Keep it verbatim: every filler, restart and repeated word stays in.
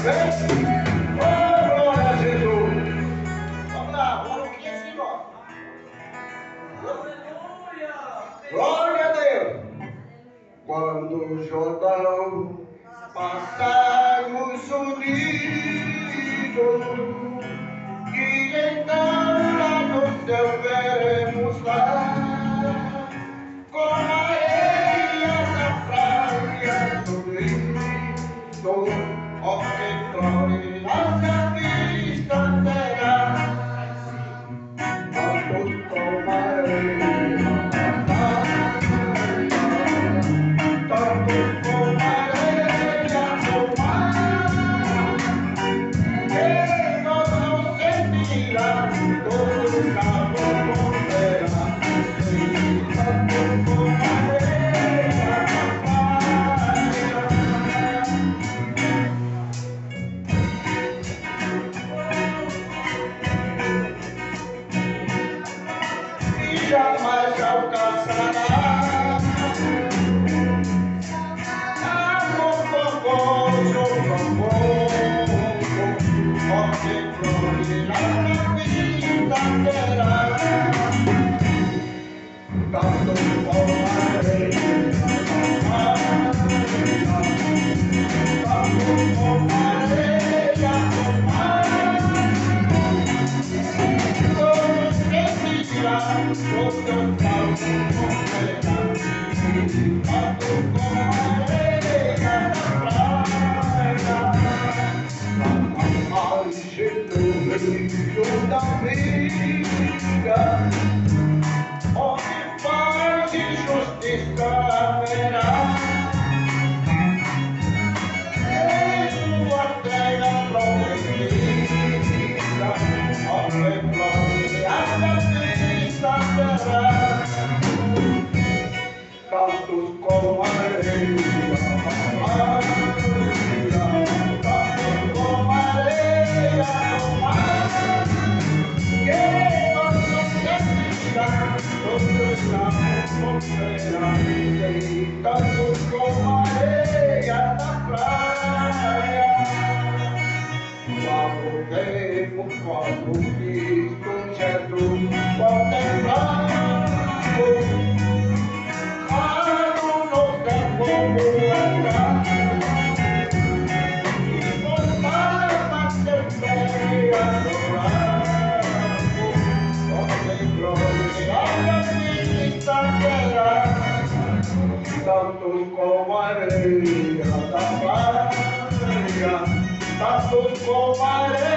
glória a Jesus. Vamos lá, vamos aqui assim, ó. Glória a Deus. Quando o Jordão passarmos unidos, e então lá no céu veremos lá, com a areia da praia do Cristo, ó que glória nossa vista terá, vamos com a areia da praia, vamos com a areia do mar, que nós não sentiremos todo o calor terá. Jamais alcançará amor famoso, famoso, ó que glória na vida terá, tanto como a areia da praia, tanto como a areia do mar, todos sentirão o teu calor terá, tanto como a areia da praia, a margem do rio da vida, onde paz e justiça haverá, em sua terra prometida, ó que glória da vista terá, tantos como a areia da praia, tantos como a areia do mar, que nós não sentiremos todos na fronteira, tantos como a areia da praia. Salvemos quando Cristo Jesus contemplamos, claro nos dá como andar, e por palmas também adoramos, ó que glória da vista terá, tantos como a areia da praia, tantos como a areia